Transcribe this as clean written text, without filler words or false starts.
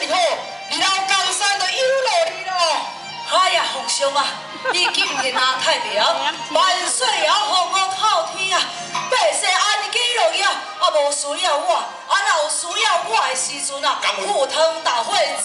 哩好，二老江山就有落你咯。哎呀，皇上啊，你今日拿太平，万岁也皇我靠天啊！百姓安居乐业，啊无需要我，啊若有需要我的时阵啊，赴汤蹈火，